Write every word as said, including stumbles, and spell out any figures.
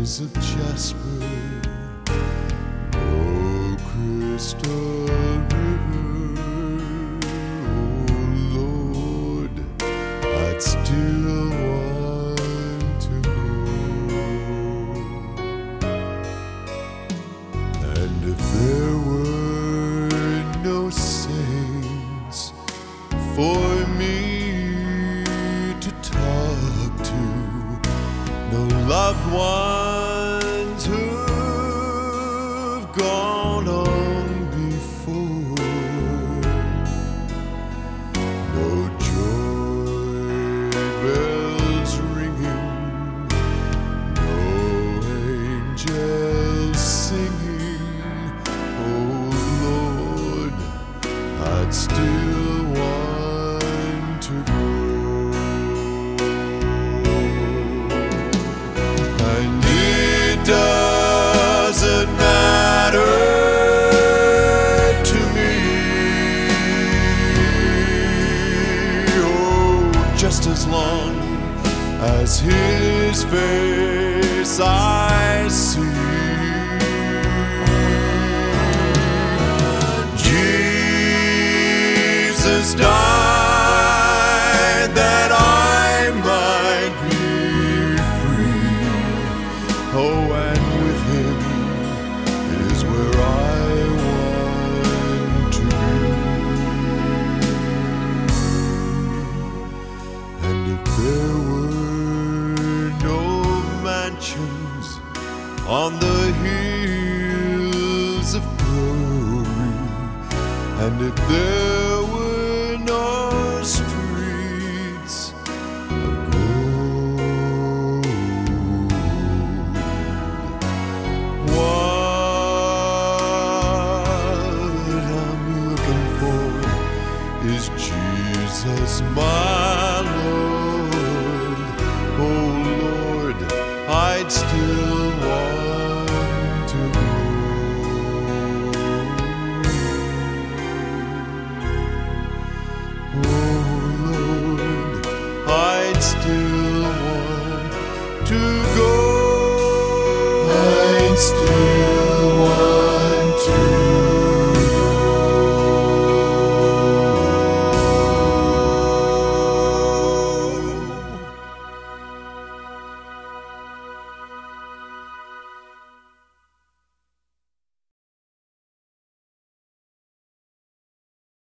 waters of jasper, no crystal river. Oh Lord, I'd still want to go. And if there were no saints for me to talk to, no loved ones who've gone on before, no joy bells ringing, no angels singing, oh Lord, I'd still want to go. And it doesn't matter to me, oh, just as long as His face I see. Jesus died that I might be free. Oh, and with Him is where I want to be. And if there were no mansions on the hills of glory, and if there were no streets of gold, what I'm looking for is Jesus, my Lord. Oh Lord, I'd still want to go. I'd still want to go. I'd still